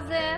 hozir.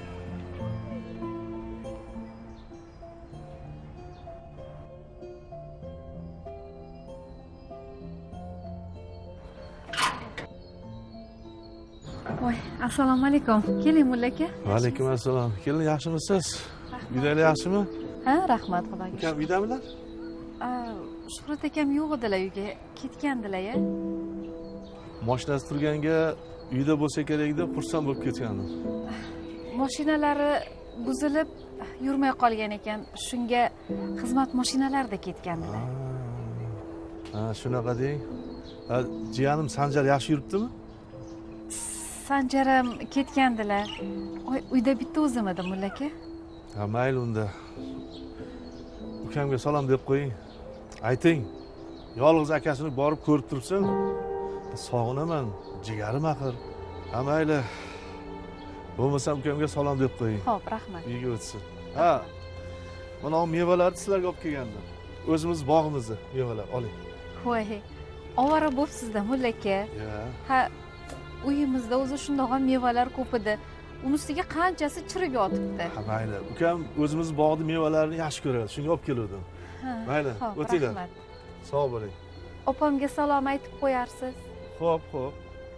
Voy, assalomu alaykum. Keling mulla aka. Va alaykum assalom. Kelin, yaxshimisiz? Uydalar yaxshimi? Ha, rahmat xudoga. Ukam uydamilar? Shuhrat akam yo'q edilar uyga, ketgandilar-ya. Mashinasi turganga uyda bo'lsa kerak deb xursand bo'lib ketgandim. Mashinalari buzilib yurmay qolgan ekan. Shunga xizmat mashinalarida ketgandilar. Ha, shunaqa deng. Jiyanim Sanjar yaxshi yuribdimi? Sanjaram ketgandilar. Uyda bitta o'zim edim mulla aka. Ha, mayli unda. Ukamga salom deb qo'ying. Ayting, yolg'iz akasini borib ko'rib tursin. Sog'inaman, jigarim axir. Ha, mayli. Bo'lmasa ukamga salom deb qo'ying. Xo'p, rahmat. Uyga o'tsin. Ha. Mana bu mevalarni sizlarga olib kelgandim. O'zimiz bog'imizda mevalar oling. Voy, ovora bo'psiz-da mulla aka. Ha, uyimizda o'zi shundoq ham mevalar ko'p edi. Uni ustiga qanchasi chirib yotibdi. Ha, mayli. Ukam o'zimiz bog'da mevalarni yaxshi ko'radi. Shunga olib keldim. Mayli, o'tinglar. Sog' bo'ling. Opamga salom aytib qo'yarsiz. Xo'p, xo'p.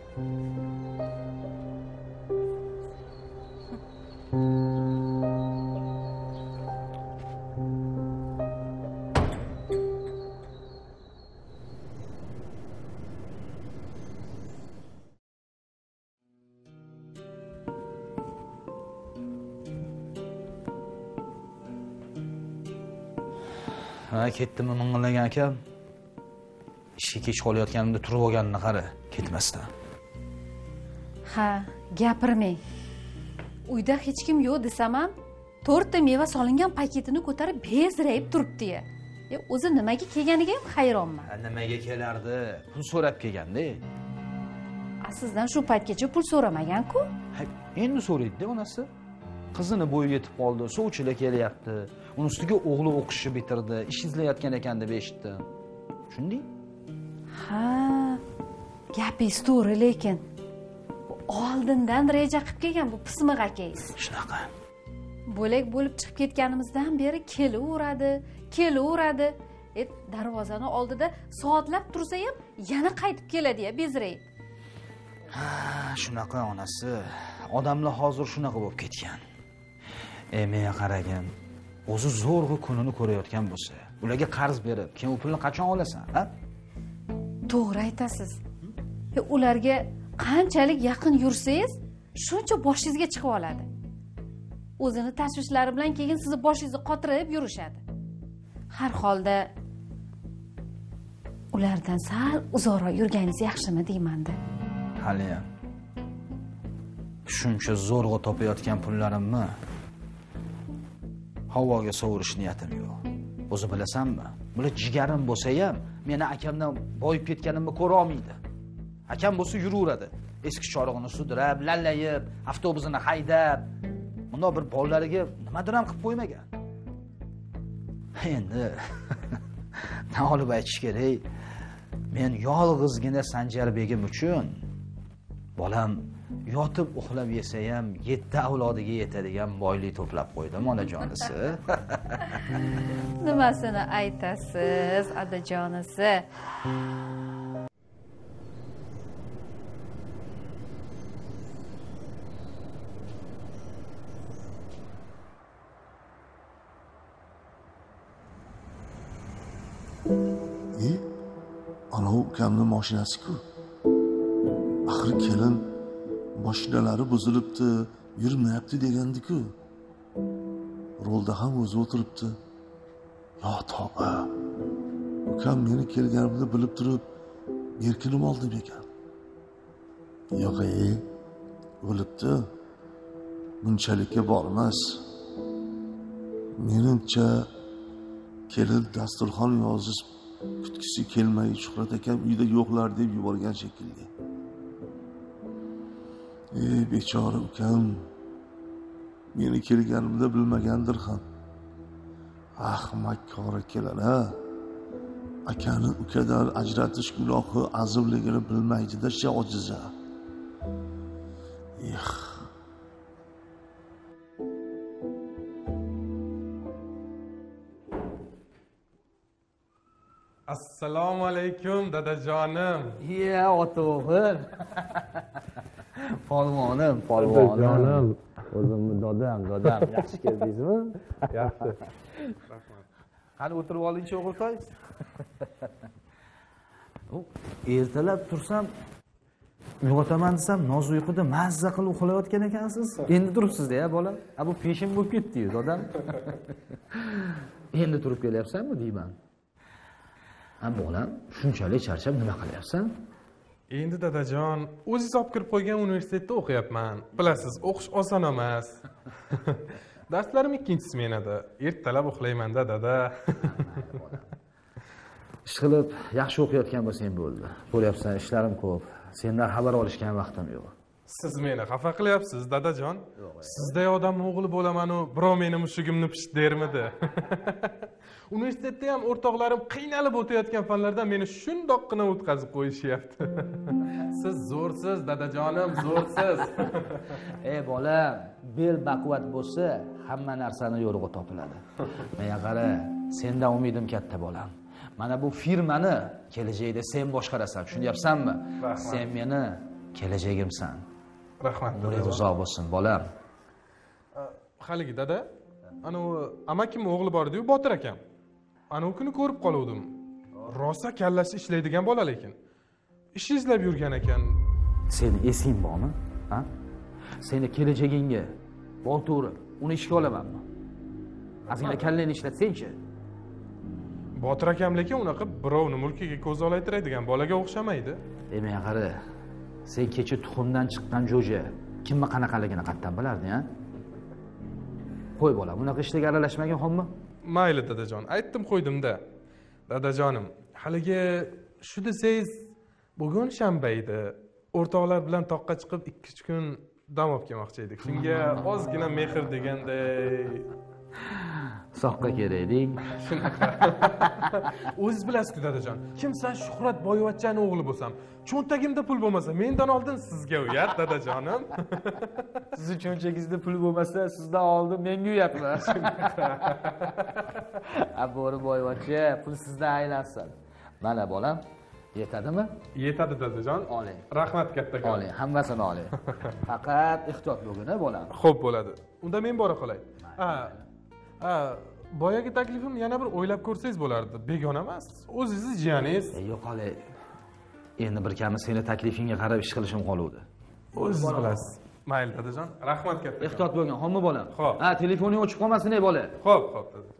Ha, ketdimi ming'illagan akam? Ishga kech qolayotganimda turib olganini qara, ketmasdan. Ha, gapirmang. Uyda hech kim yo'q desam ham, 4 ta meva solingan paketini ko'tarib bezrayib turibdi-ya. O'zi nimaga kelganiga ham hayronman. Nimaga kelardi? Pul so'rab kelganda. Sizdan shu paytgacha pul so'ramagan-ku? Endi so'raydi-da onasi. Qizini bo'yi yetib qoldi, sovchilar kelyapti. Uni ustiga o'g'li o'qishni bitirdi, ish izlayotgan ekan deb eshitdim. Tushunding? Ha, gapingiz to'g'ri, lekin oldindan reja qilib kelgan bu pismiq akangiz. Shunaqa. Bo'lak bo'lib chiqib ketganimizdan beri kelaveradi. Darvozani oldida soatlab tursa ham yana qaytib keladi-ya, bezrayib. Ha, shunaqa onasi. Odamlar hozir shunaqa bo'lib ketgan. Menga qaragin, o'zi zo'rg'a kunini ko'rayotgan bo'lsa, ularga qarz berib, keyin u pulni qachon olasan, ha? To'g'ri aytasiz. Ularga qanchalik yaqin yursangiz, shuncha boshingizga chiqib oladi. O'zini tashvishlari bilan keyin sizni boshingizni qotirib yurishadi. Har holda ulardan sal uzoqroq yurganingiz yaxshimi deyman-da. Haliyam. Shuncha zo'rg'a topayotgan pullarimni havoga sovurish niyatim yo'q. O'zi bilasanmi? Bular jigarim bo'lsa ham, meni akamdan boyib ketganimni ko'ra olmaydi. Akam bo'lsa yuraveradi. Eski chorig'ini sudrab, lallayib, avtobusini haydab, bunda bir bolalariga nimadir ham qilib qo'ymagan. Endi nima olib aytish kerak? Men yolg'izgina Sanjar begim uchun bolam yotib uxlab yesa ham 7 avlodiga yetadigan boylik to'plab qo'ydim onajonisi. Nimasini aytasiz, onajonisi? Ana ukamning mashinasi-ku. Axir kelin mashinalari buzilibdi, yurmayapti degandi-ku. Rolda ham o'zi o'tiribdi. Yo tavba. Ukam meni kelganimni bilib turib, erkinim oldi ekan. Yo'q, o'libdi. Bunchalikka bormas. Menimcha kelin dasturxon yozib kutkisi kelmay Shuhrat akam uyda yo'qlar deb yuborgan shekilli. Bechora ukam meni kelganimda bilmagandir ham. Ahmak qora kelana. Akani ukadan ajratish gunohi azimligini bilmaydi-da, ojiza. Assalomu alaykum dadajonim. Ya o'g'il. Polvonim, polvonim. O'zimni dodam. Yaxshi keldingizmi? Yaxshi. Qani o'tirib olingchi o'g'iltoy. Ertalab tursam, uyg'otaman desam, noz uyquda mazza qilib uxlayotgan ekansiz. Endi turibsiz-da, ya bolam. Bu peshin bo'lib ketdi-yu, dodam. Endi turib kelyapsanmi deyman. Bolam, shunchalik charchab nima qilyapsan? Endi dadajon, o'zingiz olib kirib qo'ygan universitetda o'qiyapman. Bilasiz, o'qish oson emas. Darslarim 2-smenada. Ertalab uxlayman-da, dada. Ishqilib, yaxshi o'qiyotgan bo'lsang bo'ldi. Ko'ryapsan, ishlarim ko'p. Sendan xabar olishga ham vaqtim yo'q. Siz meni xafa qilyapsiz, dadajon. Sizday odamning o'g'li bo'laman-u, birov meni mushugimni pisht dermidi. Universitetda ham o'rtoqlarim qiynalib o'tayotgan fanlardan meni shundoqqina o'tkazib qo'yishyapti. Siz zo'rsiz, dadajonim, zo'rsiz. Bolam, bel baquvvat bo'lsa, hamma narsani yo'rig'i topiladi. Menga qara, sendan umidim katta bolam. Mana bu firmani kelajakda sen boshqarasan, tushunyapsanmi? Sen meni kelajagimsan. Rahmat. Umringiz uzoq bo'lsin, bolam. Haligi dada, ana u amakim o'g'li bor edi-yu, Botir akam. Ana u kuni ko'rib qoluvdim. Rosa kallasi ishlaydigan bola lekin. Ish izlab yurgan ekan. Seni esing bormi? Ha? Seni kelajagingga boturib, uni ishga olamanmi? Azingda kallangni ishlatsang-chi. Botir akam lekin unaqa birovni mulkiga ko'z olaytiradigan bolaga o'xshamaydi. Menga qara. Sen kecha tuxumdan chiqqan jo'ja kimni qanaqaligini qattan bilarding, ha? Qo'y bola, bunaqa ishlarga aralashmagin, xo'pmi? Mayli dadajon, aytdim qo'ydim-da. Dadajonim, haligi shu desangiz, bugun shanba edi. O'rtoqlar bilan toqqa chiqib 2-3 kun dam olib kelmoqchi edik. Shunga ozgina mehr deganday. Soqqa kerakding. O'zingiz bilasiz-ku dadajon, kimsan Shuhrat Boyvachchaning o'g'li bo'lsam, cho'ntagimda pul bo'lmasa, mendan oldin sizga uyat dadajonim. Sizni cho'ntagingizda pul bo'lmasa, sizdan oldin menga uyatlar. Bo'ri Boyvachcha, pul sizdan aylansin. Mana bolam, yetadimi? Yetadi dadajon. Oling. Rahmat kattakon. Oling, hammasini oling. Faqat ehtiyot bo'lgin-a, bolam. Xo'p bo'ladi. Unda men bora qolay. Boyagi taklifim yana bir o'ylab ko'rsangiz bo'lardi. Begona emas. O'zingiz jiyaningiz. Yo'q, qolay. Endi bir kami seni taklifingga qarab ish qilishim qoluvdi. O'zingiz bilasiz. Mayli dadajon. Rahmat katta. Ehtiyot bo'lgin, xo'pmi bolam? Xo'p. Telefoning o'chib qolmasin, ey bola. Xo'p, dadajon.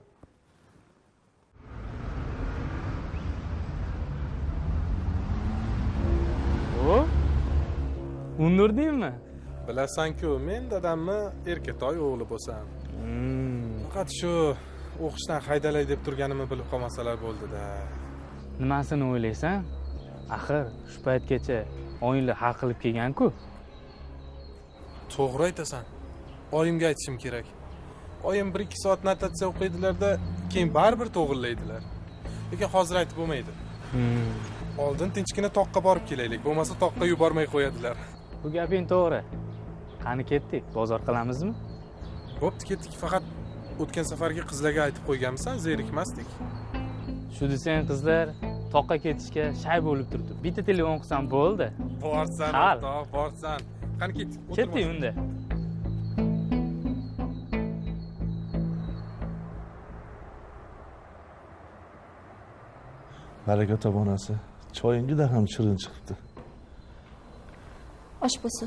Undirdingmi? Bilasan-ku, men dadamni Erkatoy o'g'li bo'lsam. Faqat shu o'qishdan haydalay deb turganimni bilib qolmasalar bo'ldi-da. Nimasini o'ylaysan? Axir shu paytgacha oyinglar hal qilib kelgan-ku. To'g'ri aytasan. Oyimga aytishim kerak. Oyim 1-2 soat notatsiya o'qiydilar-da, keyin baribir to'g'rilaydilar. Lekin hozir aytib bo'lmaydi. Oldin tinchgina toqqa borib kelaylik, bo'lmasa toqqa yubormay qo'yadilar. Bu gaping to'g'ri. Qani ketdik, bozor qilamizmi? Bo'pti, ketdik. Faqat o'tgan safargi qizlarga aytib qo'yganmisan, zerikmasdik. Shu desang qizlar toqqa ketishga shay bo'lib turdi. Bitta telefon qilsam bo'ldi. Borsan, o'rtoq, borsan. Qani ketdik. Ketdik unda. Baraka tobonasi. Choyingizda ham shirin chiqibdi. Osh bo'lsin.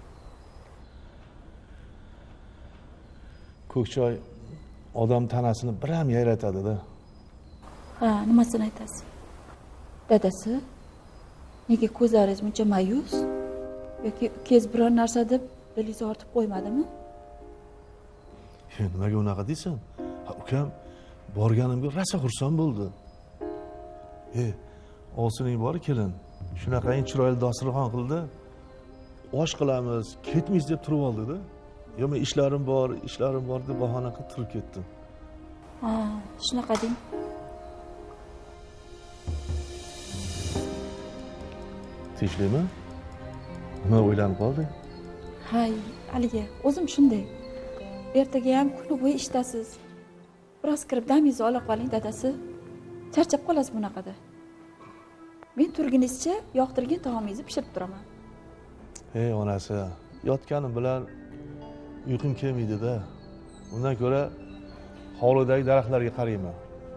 Ko'k choy odam tanasini bir ham yayratadi-da. Ha, nimasini aytasiz? Dadasi, nega ko'zlaringiz buncha ma'yus? Yoki ukangiz biror narsa deb dilingizni ortib qo'ymadimi? Nimaga unaqa deysan? Ukam borganimga rosa xursand bo'ldi. Olsining bor kelin. Shunaqangi chiroyli dasturxon qildi. Osh qilamiz, ketmaymiz deb turib oldi-da. Men ishlarim bor deb bahona qilib turib ketdim. Ha, shunaqa deng. Tinchlikmi? Nima o'ylanib qolding? Hay, Aliga, o'zim shunday. Ertaga ham kuni bo'yi ishdasiz. Biroz kirib damingizni ola qoling, dadasi. Charchab qolasiz bunaqada. Men turgunizcha yoqtirgan taomingizni pishirib turaman. Ey onasi, yotganim bilan uyqum kelmaydi-da. Undan ko'ra hovlidagi daraxtlarga qarayman.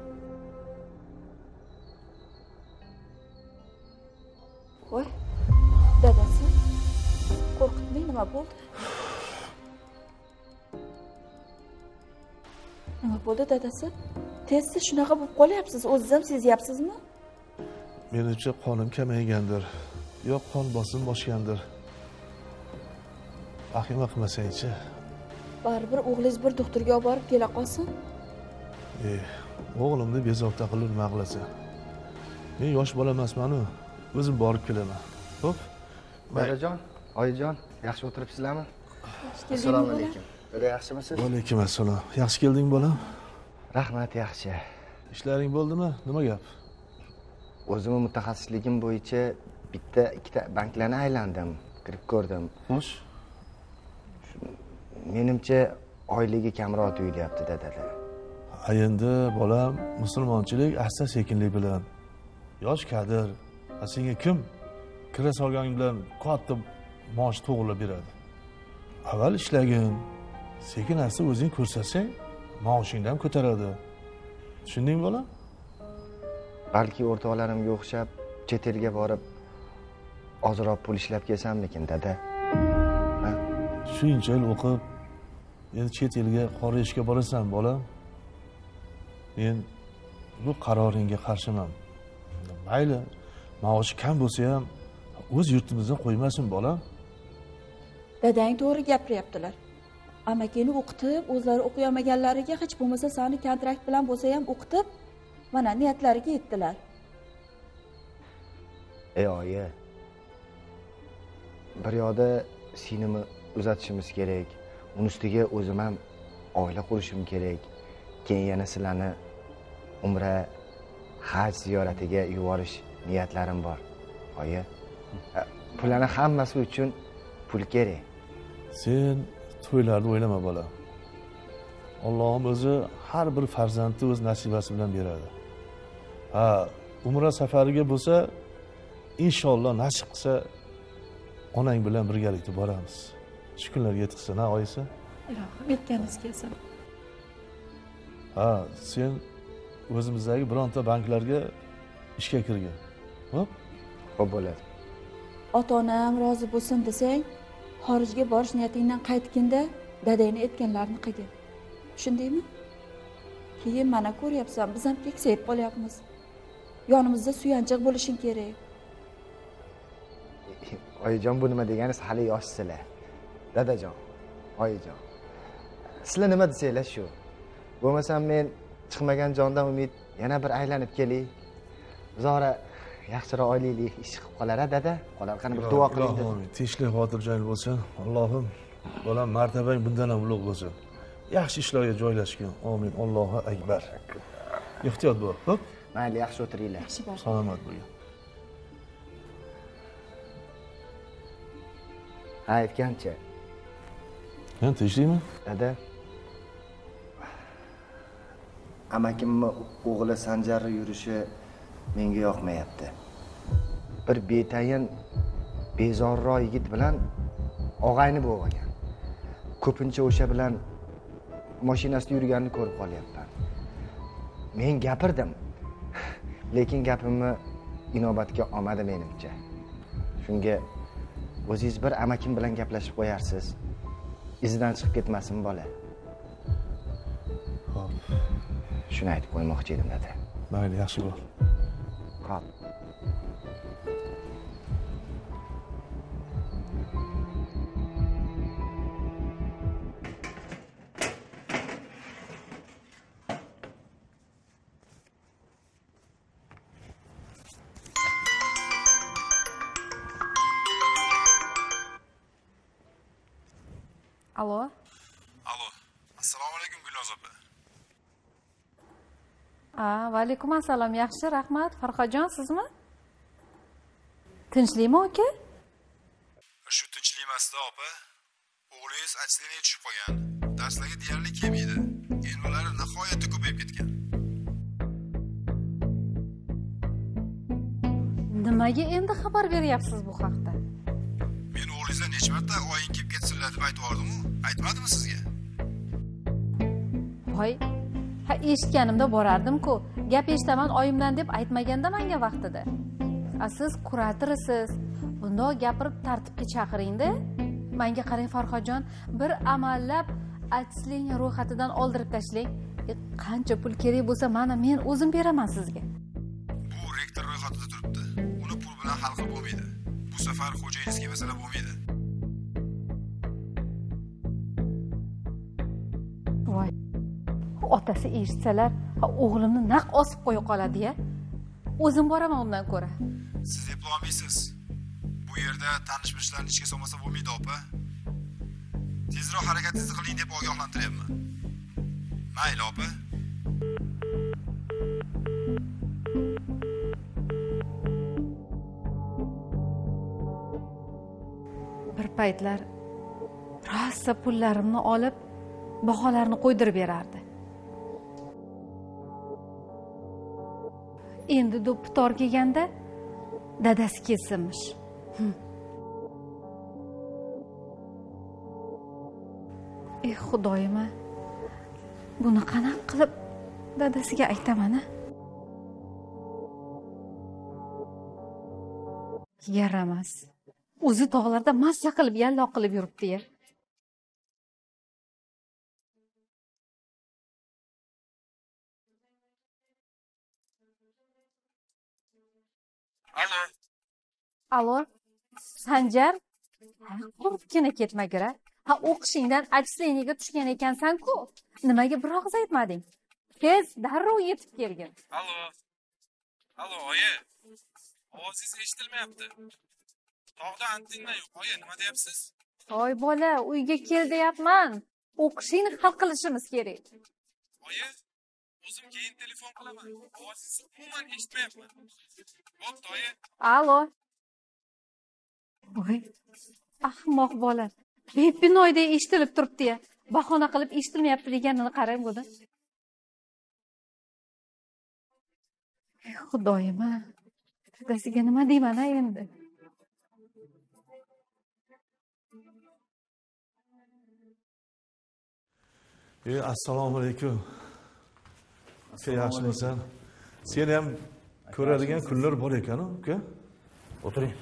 Voy, dadasi. Qo'rqitmang, nima bo'ldi? Nima bo'ldi dadasi? Tezda shunaqa bo'lib qolyapsiz, o'zingiz ham sezyapsizmi? Menimcha qonim kamaygandir. Yo qon bosim bosgandir. Vahima qilmasang-chi. Baribir o'g'lingiz bir doktorga olib borib kela qolsin. O'g'limni bezovta qilib nima qilasan? Men yosh bola emasman-ku, o'zim borib kelaman. Xo'p? Dadajon, oyijon, yaxshi o'tiribsizlarmi? Assalomu alaykum. Dada yaxshimisiz? Va alaykum assalom. Yaxshi kelding bolam? Rahmat, yaxshi. Ishlaring bo'ldimi? Nima gap? O'zimning mutaxassisligim bo'yicha bitta ikkita banklarni aylandim, kirib ko'rdim. Xo'sh. Menimcha oyligi kamroq tuyulyapti dadada. Endi bolam, musulmonchilik asta-sekinlik bilan yosh kadr, senga kim kira solganing bilan katta maosh to'g'rilab beradi? Avval ishlagin, sekin asta o'zing ko'rsatsang, maoshingni ham ko'taradi. Tushundingmi bolam? Balki o'rtoqlarimga o'xshab chet elga borib ozroq pul ishlab kelsammikin dada. Ha? Shuncha yil o'qib, endi chet elga qora ishga borasan bolam. Men bu qaroringga qarshiman. Mayli, maoshi kam bo'lsa ham o'z yurtimizdan qo'ymasin bolam. Dadang to'g'ri gapiryaptilar. Amakini o'qitib, o'zlari o'qiy olmaganlariga hech bo'lmasa sani kontrakt bilan bo'lsa ham o'qitib, mana niyatlariga yetdilar. Ey oyi. Bir yoqda sinimni uzatishimiz kerak. Uning ustiga o'zim ham oila qurishim kerak. Keyin yana sizlarni umra, haj ziyoratiga yuborish niyatlarim bor. Oyi. Pullarning hammasi uchun pul kerak. Sen to'ylarni o'ylama bolam. Allohim o'zi har bir farzandni o'z nasibasi bilan beradi. Ha, umra safariga bo'lsa, inshaalloh nasib qilsa onang bilan birgalikda boramiz. Shu kunlarga yetsin, ha, oyisi? Ilohim yetganingiz kelsin. Ha, sen o'zimizdagi bironta banklarga ishga kirgin. Xo'p? Xo'p bo'ladi. Ota-onam rozi bo'lsin desang, xorijga borish niyatingdan qaytganda dadangni aytganlarini qilgin. Tushundingmi? Keyin mana ko'ryapsan, biz ham keksayib qolyapmiz. Yonimizda suyanchiq bo'lishing kerak. Oyijon, bu nima deganingiz, hali yoshsizlar. Dadajon, oyijon. Sizlar nima desanglar shu. Bo'lmasam men chiqmagan jondan umid yana bir aylanib kelay. Zora yaxshiroq oilaylik ish qilib qolar-a dada. Qolar qani bir duo qiling. Allohim, tinchlik xotirjam bo'lsin. Allohim, bolam martabang bundan ham ulug' bo'lsin. Yaxshi ishlarga joylashgin. Amin. Allohu akbar. Ehtiyot bo'l, xo'p? Mayli, yaxshi o'tiringlar. Yaxshi bor. Salomat bo'ling. Ha, aytgancha. Men tinchlikmi? Dada. Amakimni o'g'li Sanjarni yurishi menga yoqmayapti. Bir betayin bezorroq yigit bilan og'ayni bo'lib olgan. Ko'pincha o'sha bilan mashinasida yurganini ko'rib qolyapman. Men gapirdim. Lekin gapimni inobatga olmadi menimcha. Shunga o'zingiz bir amakim bilan gaplashib qo'yarsiz. Izidan chiqib ketmasin bola. Xo'p. Shuni aytib qo'ymoqchi edim dada. Mayli, yaxshi bo'l. Xo'p. Alo. Alo. Assalomu alaykum Gulnoz opa. Va alaykum assalom. Yaxshi, rahmat. Farhodjon, sizmi? Tinchlikmi, aka? Shu tinchlik emasda opa. O'g'lingiz atsleniyaga tushib qolgan. Darslarga deyarli kelmaydi. E'nolari nihoyatda ko'payib ketgan. Nimaga endi xabar beryapsiz bu haqda? Men o'g'lingizga necha marta oying kelib ketsinlar deb aytib yubordim-ku, aytmadimmi sizga? Voy, ha eshitganimda borardim-ku. Gap eshitaman oyimdan deb aytmaganda menga vaqtida. Siz kuratorsiz. Bundoq gapirib tartibga chaqiring-da. Menga qarang Farhodjon, bir amallab atsileniya ro'yxatidan oldirib tashlang. Qancha pul kerak bo'lsa, mana men o'zim beraman sizga. Bu rektor ro'yxatida turibdi. Uni pul bilan hal qilib bo'lmaydi. Bu safar xo'jayingizga masala bo'lmaydi. Voy. Otasi eshitsalar, o'g'limni naq osib qo'ya qoladi-ya. O'zim boraman undan ko'ra. Siz deb olmaysiz. Bu yerda tanish-bilishlarni ishga solmasa bo'lmaydi, opa. Tezroq harakatingizni qiling deb ogohlantiryapman. Mayli, opa. Bir paytlar rosa pullarimni olib, baholarni qo'ydirib berardi. Endi do'ppitor kelganda dadasi kelsinmish. Ey Xudoyim, buni qanaqa qilib dadasiga aytaman-a? Yaramas. O'zi tog'larda mazza qilib yalloq qilib yuribdi-ya. Alo, Sanjar? Qo'rqkina ketmagira. Ha, o'qishingdan atsileniyaga tushgan ekansan-ku. Nimaga bir og'iz aytmading? Tez, darrov yetib kelgin. Alo, oyi. Ovozingiz eshitilmayapti. Tog'da antenna yo'q, oyi, nima deyapsiz? Voy bola, uyga kel deyapman. O'qishingni hal qilishimiz kerak. Oyi, o'zim keyin telefon qilaman. Ovozingizni umuman eshitmayapman. Bo'pti, oyi. Alo. Voy, ahmoq bola. Bepinoyda eshitilib turibdi-ya. Bahona qilib eshitilmayapti deganini qarang buni. Xudoyim, dadasiga nima deyman endi? Assalomu alaykum. Sen yaxshimisan? Seni ham ko'radigan kunlar bor ekan-ku, uka. O'tiring.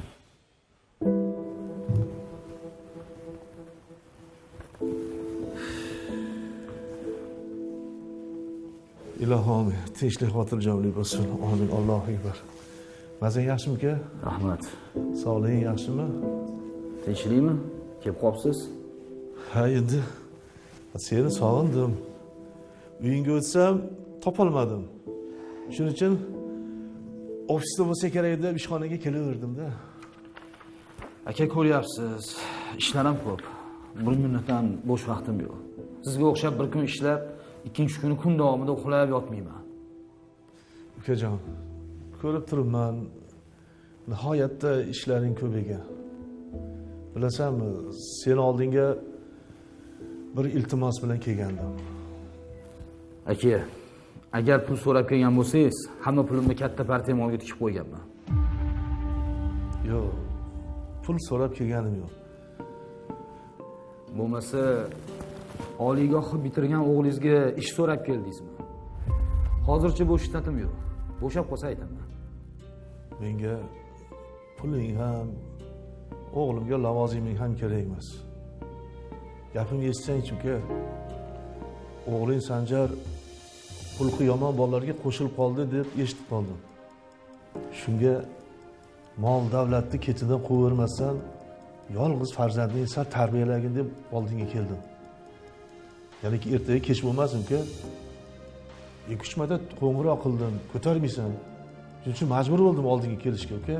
Ilohim, tinchlik, xotirjamlik bo'lsin. Amin. Allohu akbar. Mazang yaxshimi, uka? Rahmat. Sog'lig'ing yaxshimi? Tinchlikmi? Kelib qolibsiz? Ha, endi seni sog'indim. Uyingga o'tsam, topolmadim. Shuning uchun ofisda bo'lsa kerak deb ishxonaga kelaverdim-da. Aka, ko'ryapsiz, ishlar ham ko'p. Bir minutdan bo'sh vaqtim yo'q. Sizga o'xshab bir kun ishlab, ikkinchi kuni kun davomida uxlab yotmayman. Ukajon, ko'rib turibman, nihoyatda ishlaring ko'p ekan. Bilasanmi, seni oldinga bir iltimos bilan kelgandim. Aka, agar pul so'rab kelgan bo'lsangiz, hamma pulimni katta partiya molga tikib qo'yganman. Yo'q, pul so'rab kelganim yo'q. Bo'lmasa, oliygohni bitirgan o'g'lingizga ish so'rab keldingizmi? Hozircha bo'sh ishtatim yo'q. Bo'shab qolsa aytaman. Menga puling ham, o'g'limga lavoziming ham kerak emas. Gapimni eshitsang, uka. O'g'ling Sanjar xulqi yomon bolalarga qo'shilib qoldi deb eshitib qoldim. Shunga mol davlatni ketidan qo'yvermasdan, yolg'iz farzandingni sal tarbiyalagin deb oldinga keldim. Ya'ni ertaga kech bo'lmasin, uka. 2-3 marta qo'ng'iroq qildim, ko'tarmaysan. Shuning uchun majbur bo'ldim oldinga kelishga, uka.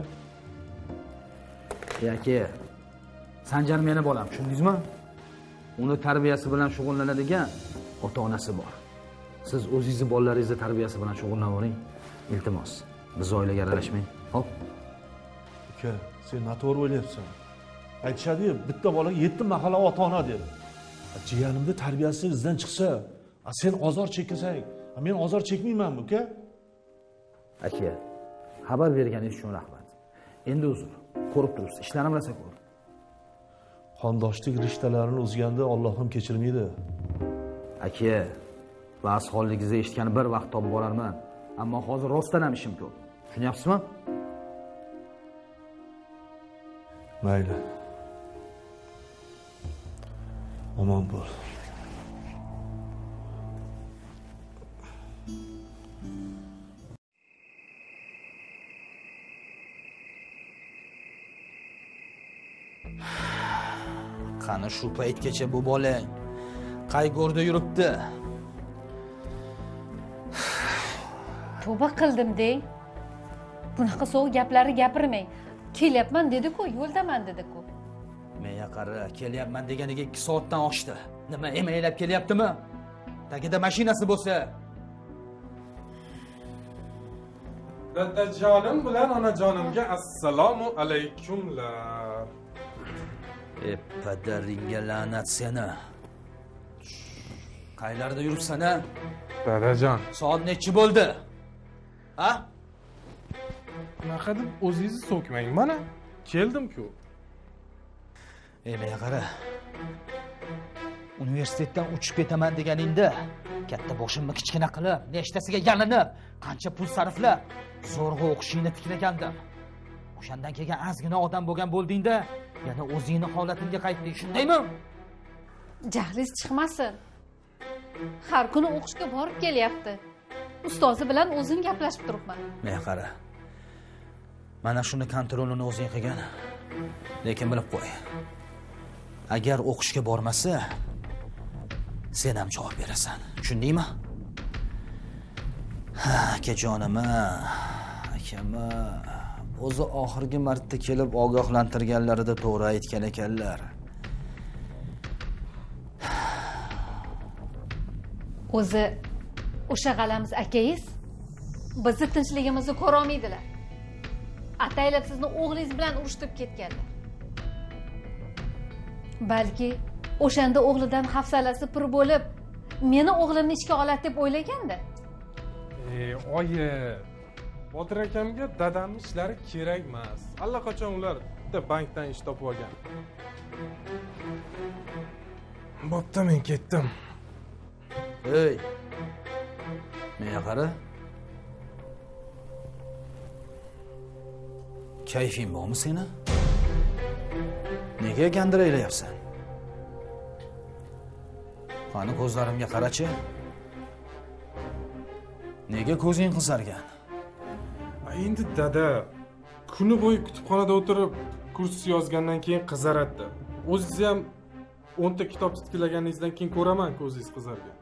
Aka, Sanjar meni bolam, tushundingizmi? Uni tarbiyasi bilan shug'ullanadigan ota-onasi bor. Siz o'zingizni bolalaringizni tarbiyasi bilan shug'ullanavering. Iltimos, biz oilaga aralashmang. Xo'p? Uka, sen noto'g'ri o'ylayapsan. Aytishadi-yu, bitta bolaga 7 mahalla ota-ona dedi. Jiyanimni tarbiyasi izdan chiqsa, sen ozor chekasang, men ozor chekmaymanmi, uka? Aka, xabar berganingiz uchun rahmat. Endi uzr. Ko'rib turibsiz, ishlarim rosa ko'p. Qondoshlik rishtalarini uzganda Alloh ham kechirmaydi. Aka, ba'zi holligingizni eshitgani bir vaqt topib borarman, ammo hozir rostdan ham ishim ko'p. Tushunyapsizmi? Mayli. Omon bo'l. Qani shu paytgacha bu bolang qay go'rda yuribdi? Tavba qildim deng. Bunaqa so'g gaplarni gapirmang. Kelyapman dedi-ku, yo'ldaman dedi-ku. Menga qara, kelyapman deganiga 2 soatdan oshdi. Nima emaylab kelyaptimi? Tagida mashinasi bo'lsa. Dadajonim bilan onajonimga assalomu alaykumlar. Padaringga la'nat seni. Qaylarda yuribsan-a? Dadajon, Soat nechi bo'ldi? Ha? bunaqa deb o'zingizni so'kmang. Mana keldim-ku. Menga qara. Universitetdan uchib ketaman deganingda, katta boshimni kichkina qilib, nechtasiga yalinib, qancha pul sarflab, zo'rg'a o'qishingni tiklagandim. O'shandan keyin ozgina odam bo'lgan bo'ldingda, yana o'zingni holatingga qaytding, shundaymi? Jahlingiz chiqmasin. Har kuni o'qishga borib kelyapti. Ustozi bilan o'zim gaplashib turibman. Menga qara. Mana shuni kontrolini o'zing qilgan. Lekin bilib qo'y. Agar o'qishga bormasa, sen ham javob berasan. Tushundingmi? Ha, akajonim, akama o'zi oxirgi marta kelib ogohlantirganlarida to'g'ri aytgan ekanlar. O'zi o'sha g'alamiz akangiz bizni tinchligimizni ko'ra olmaydilar. Ataylab sizni o'g'lingiz bilan urushtirib ketganlar. Balki o'shanda o'g'lidan hafsalasi pir bo'lib, meni o'g'limni ishga oladi deb o'ylaganda. Oyi, Botir akamga dadamning ishlari kerak emas. Allaqachon ular bitta bankdan ish topib olgan. Bo'pti, men ketdim. Ey. Menga qara. Kayfing bormi seni? Nega gandiraylayapsan? Qani ko'zlarimga qarachi. Nega ko'zing qizargan? Endi dada, kuni bo'yi kutubxonada o'tirib kurs yozgandan keyin qizaradi. O'zingiz ham 10 ta kitob tiklaganingizdan keyin ko'raman ko'zingiz qizargan.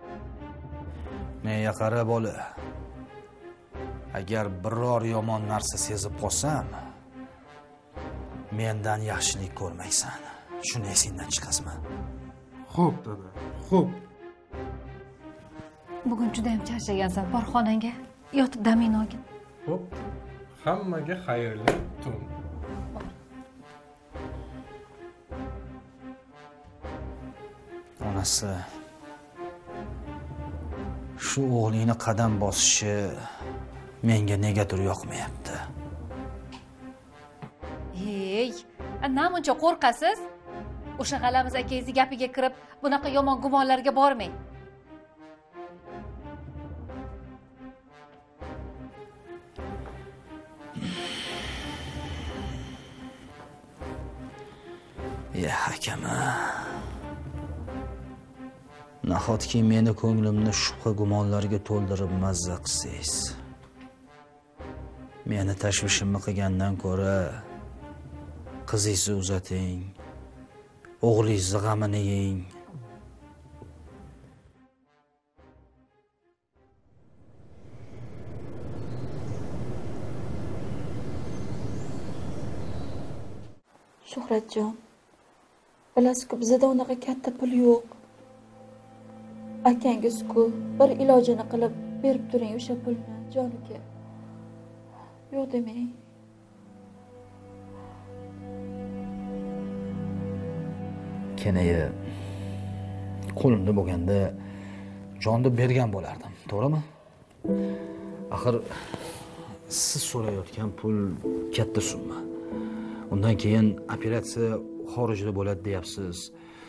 Menga qara bola. Agar biror yomon narsa sezib qolsam, mendan yaxshilik ko'rmaysan. Shuni esingdan chiqazma. Xo'p, dada. Xo'p. Bugun juda ham charchagansan. Bor xonangga, yotib damingni olgin. Xo'p. Hammaga xayrli tun. Onasi shu o'g'lingni qadam bosishi menga negadir yoqmayapti. Hey, namuncha qo'rqasiz? O'sha g'alamiz akangizni gapiga kirib, bunaqa yomon gumonlarga bormang. Ya hakama. Nahotki meni ko'nglimni shubha gumonlarga to'ldirib mazza qilsangiz. Meni tashvishimni qilgandan ko'ra qizingizni uzating, o'g'lingizni g'amini yeng. Shuhratjon, bilasizku bizda unaqa katta pul yo'q. Akangiz-ku bir ilojini qilib berib turing o'sha pulni, jon uka. Yo'q demang. Kenayi qo'limda bo'lganda jonni bergan bo'lardim, to'g'rimi? Axir siz so'rayotgan pul katta summa. Undan keyin operatsiya xorijda bo'ladi deyapsiz.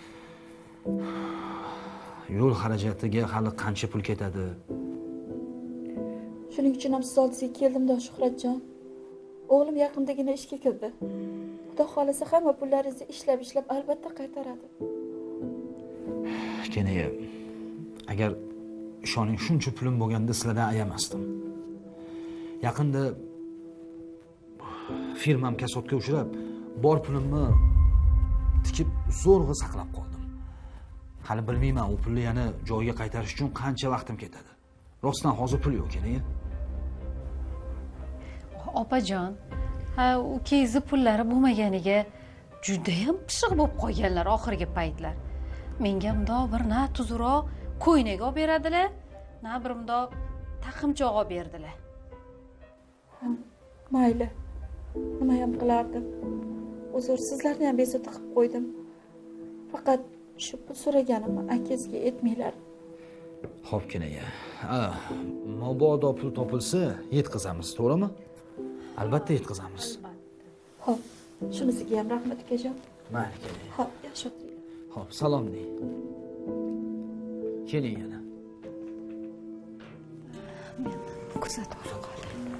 Yo'l xarajatiga hali qancha pul ketadi? Shuning uchun ham siz oldingizga keldim-da, Shuhratjon. O'g'lim yaqindagina ishga kirdi. Xudo xolasa hamma pullaringizni ishlab albatta qaytaradi. Keyin agar ishoning shuncha pulim bo'lganda sizlardan ayamasdim. Yaqinda firmam kasodga uchrab, bor pulimni tikib zo'rg'a saqlab qoldim. Hali bilmayman u pulni yana joyiga qaytarish uchun qancha vaqtim ketadi. Rostdan hozir pul yo'q keyin. Opajon, ukangizni pullari bo'lmaganiga juda ham pishiq bo'lib qolganlar oxirgi paytlar. Menga bundoq bir na tuzroq ko'ynak olib beradilar, na bir bundoq taqimchoq olib berdilar. Mayli. Nima ham qilardim? Uzr, sizlarni ham bezovta qilib qo'ydim. Faqat shu pul so'raganimni akangizga aytmanglar. Xo'p, keyin. Mabodo pul topilsa, yetkazamiz, to'g'rimi? Albatta yetkazamiz. Xo'p, shunisiga ham rahmat akajon. Mayli, keling. Xo'p, yaxshi o'tiringlar. Xo'p, salom deng. Keling yana. Men kuzatib qoldim.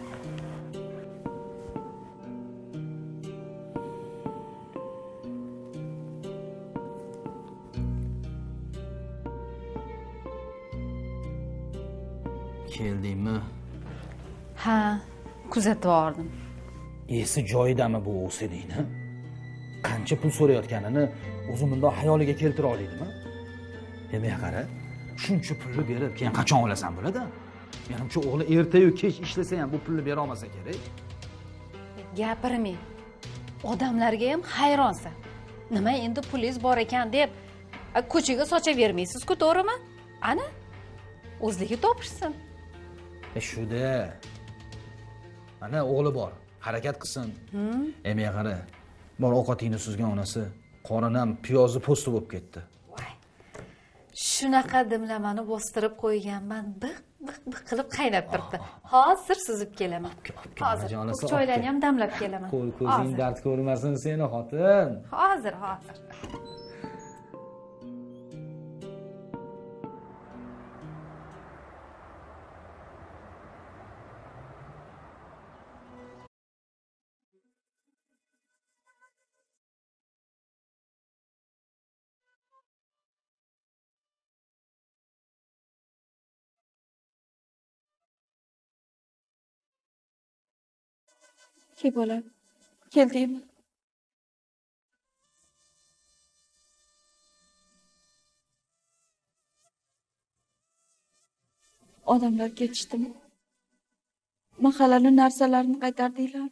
Keldingmi? Ha, kuzatib oldim. Esi joyidami bu o'sidingni? Qancha pul so'rayotganini o'zim bundoq xayoliga keltira oladimi? Demak, qara, shuncha pulni berib, keyin qachon olasan bo'ladi? Menimcha o'g'li erta-yu kech ishlasa ham bu pulni bera olmasa kerak. Gapirmang. Odamlarga ham hayronsan. Nima endi pulingiz bor ekan deb ko'chaga sochavermaysiz-ku, to'g'rimi? Ana, o'zligi topishsin. Shuda. Mana o'g'li bor, harakat qilsin. Emay qara. Bor ovqatingni suzgan onasi qorini ham piyozni po'sti bo'lib ketdi. Voy. Shunaqa dimlamani bostirib qo'yganman, biq qilib qaynab turibdi. Hozir suzib kelaman. Hozir choylarni ham damlab kelaman. Ko'zing dard ko'rmasin seni xotin. Hozir. Ki bolam, keldingmi? Odamlar ketishdimi? Mahallani narsalarini qaytardinglar.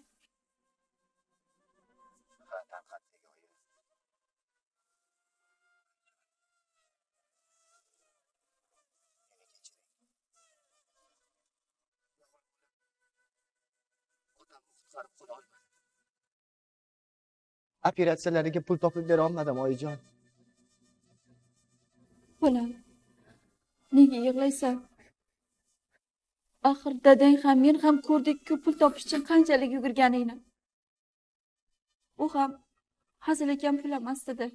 Operatsiyalariga pul topib bera olmadim, oyijon. Bolam, nega yig'laysan? Axir dadang ham men ham ko'rdik-ku pul topish uchun qanchalik yugurganingni. U ham hazil ekan pul emasdi.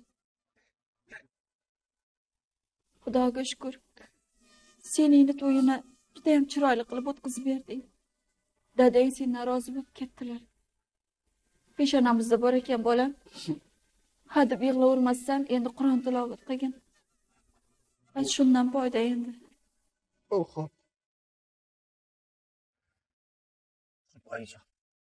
Xudoga shukr. Seningni to'yini juda ham chiroyli qilib o'tkazib berding. Dadang sendan rozi bo'lib ketdilar. Peshonamizda bor ekan bolam. Hadeb yig'lavermasdan endi Qur'on tilovat qilgin. Va shundan foyda endi. Xo'p. Oyijon.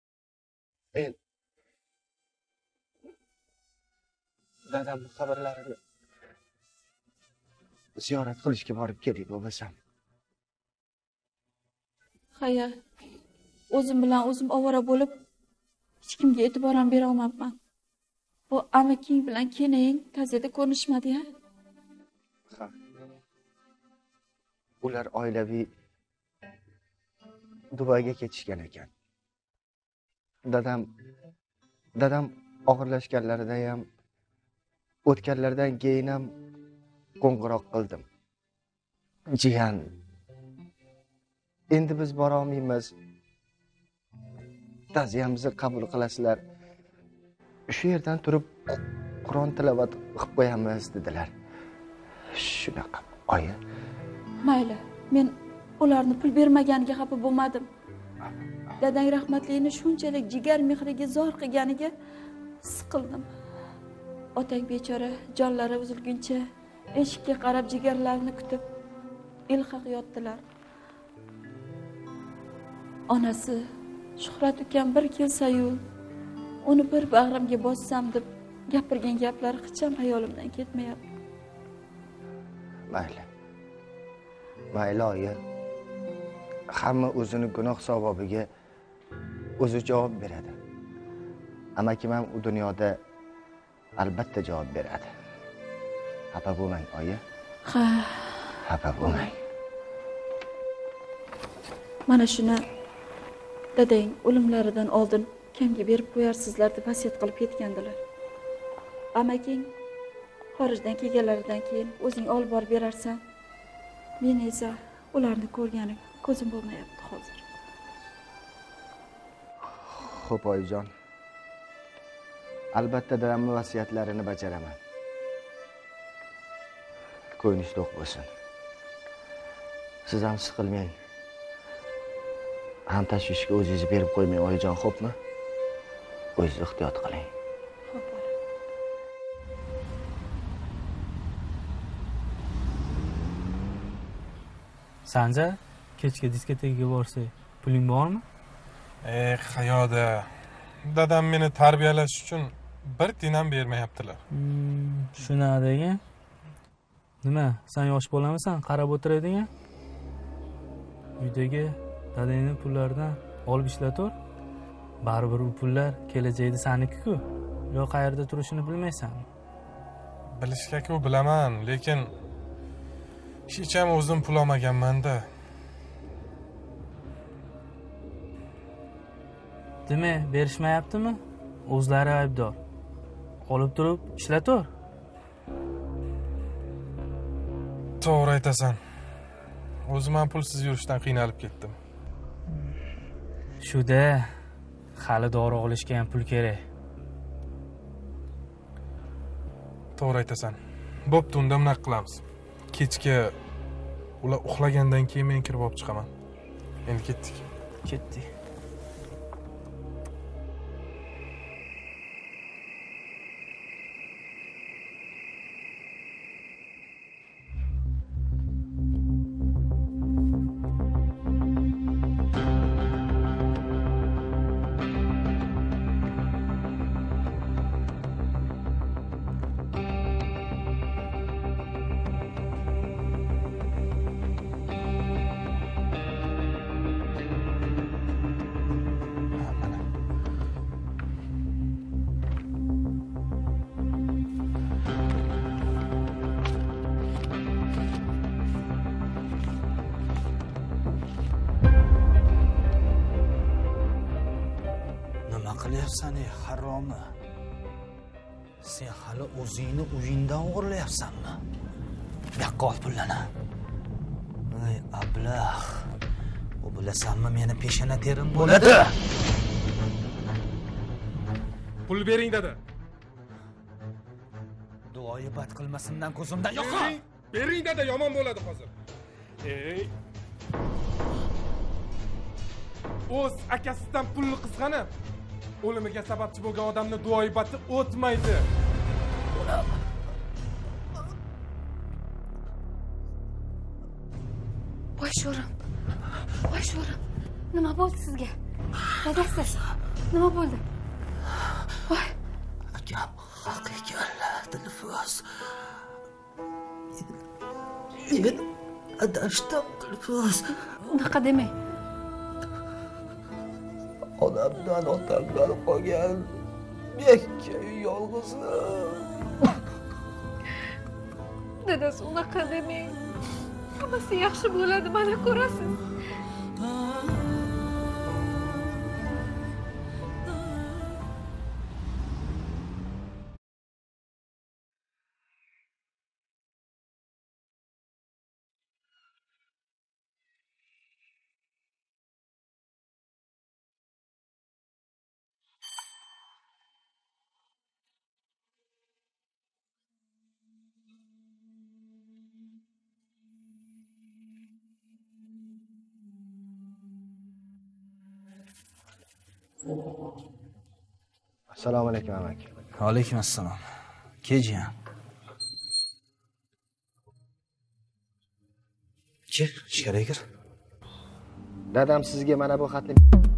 Dadam xabarlarini ziyorat qilishga borib keldik bo'lmasam. Haya, o'zim bilan o'zim ovora bo'lib, hech kimga e'tibor ham bera olmayapman. Bu amaking bilan keling, gazeta ko'rishmadi-ya? Ha. Ular oilaviy Dubayga ketishgan ekan. Dadam og'irlashganlarida ham o'tganlardan keyin ham qo'ng'iroq qildim. Jiyan, endi biz bora olmaymiz. ta'ziyamizni qabul qilasizlar. Shu yerdan turib Qur'on tilovat qilib qo'yamiz dedilar. Shunaqa, oyi. Mayli, men ularni pul bermaganiga xafa bo'lmadim. Dadang rahmatligini shunchalik jigar mehriga zor qilganiga siqildim. Otang bechora jonlari uzilguncha eshikka qarab jigarlarini kutib ilhaq yotdilar. Onasi Shuhrat ukam bir kelsa-yu, uni bir bag'rimga bossam deb gapirgan gaplari hecham hayolimdan ketmayapti. Mayli. Mayli oyi. Hamma o'zini gunoh savobiga o'zi javob beradi. Amakim ham u dunyoda albatta javob beradi. Xafa bo'lmang oyi. Ha, xafa bo'lmang. mana shuni dadang o'limlaridan oldin kamga berib qo'yarsizlar deb vasiyat qilib ketgandilar. Amaking xorijdan kelganlaridan keyin o'zing olib borib berarsan. Men esa ularni ko'rganim ko'zim bo'lmayapti hozir. Xo'p oyijon. Albatta dadamning vasiyatlarini bajaraman. Ko'nglingiz to'q bo'lsin. Siz ham siqilmang. Ham tashvishga o'zingizni berib qo'ymang oyijon, xo'pmi? O'zingiz ehtiyot qiling. Xo'p. Sanja, kechga diskotekaga borsak, puling bormi? Qayoqda? Dadam meni tarbiyalash uchun bir tiyin ham bermayaptilar. Shuna degan. Nima, sen yosh bolamisan, qarab o'tiradigan? Uydagi dadangning pullaridan olib ishlatur. Baribir u pullar kelajakda saniki-ku. Yo qayerda turishini bilmaysanmi? Bilishga-ku bilaman, lekin hech ham o'zim pul olmaganman-da. Demak, berishmayaptimi? O'zlari aybdor. Olib turib ishlatur. To'g'ri aytasan. O'zim ham pulsiz yurishdan qiynalib ketdim. Shuda hali dori olishga ham pul kerak. To'g'ri aytasan. Bo'pti, unda bunaqa qilamiz. Kechga ular uxlagandan keyin men kirib olib chiqaman. Endi ketdik. Ketdik. qilyapsan ey haromi? Sen hali o'zingni uyingdan o'g'irlayapsanmi? Yoqqa ol pullarni. Ey ablah. U bilasanmi meni peshona terim bo'ladi. Pul bering dedi. Duoyi bad qilmasimdan ko'zimdan yo'q. Bering dedi, yomon bo'ladi hozir. Ey. O'z akasidan pulni qizg'anib, o'limiga sababchi bo'lgan odamni duoibati o'tmaydi. Voy sho'rim. Voy sho'rim. Nima bo'ldi sizga? Dadasiz. Nima bo'ldi? Voy. Akam haq ekanlar, Dilfoz. Men adashdim, Dilfoz. Unaqa demang. Onamdan otamdan qolgan yakka yolg'izim. Dadasi unaqa demang. Hammasi yaxshi bo'ladi, mana ko'rasiz. Assalomu alaykum amaki. Alaykum assalom. Kejiyan. Kir, ichkariga kir. Dadam sizga mana bu xatni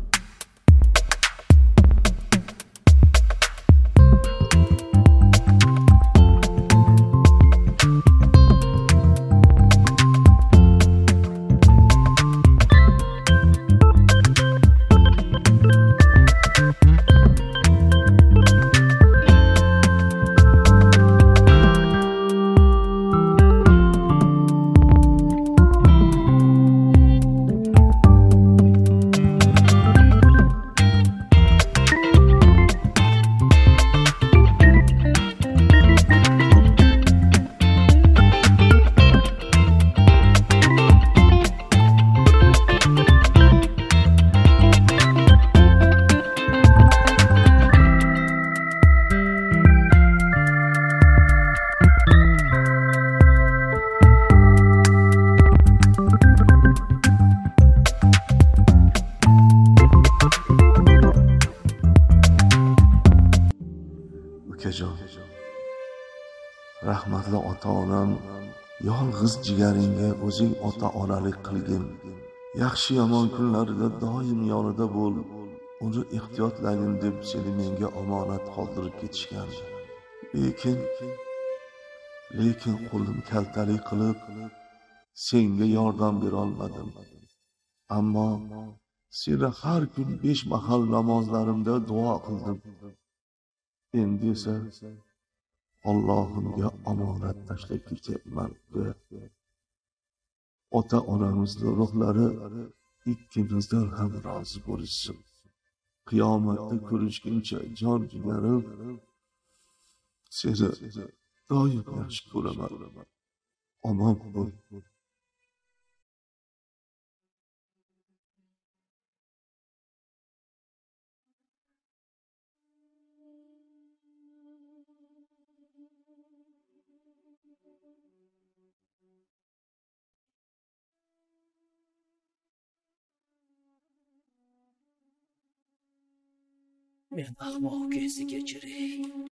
ukajon, rahmatli ota-onam yolg'iz jigaringga o'zing ota-onalik qilgin. Yaxshi yomon kunlarida doim yonida bo'l. Uni ehtiyotlagin deb seni menga omonat qoldirib ketishgan. Lekin qo'lim kaltalik qilib senga yordam bera olmadim. Ammo seni har kun 5 mahal namozlarimda duo qildim. Endi esa Allohimga omonat tashlab ketyapman. Ota-onamizning ruhlari ikkimizdan ham rozi bo'lsin. Qiyomatda ko'rishguncha jon jigarim, seni doim yaxshi ko'raman. Omon bo'l. Men ahmoq kezi kechiring.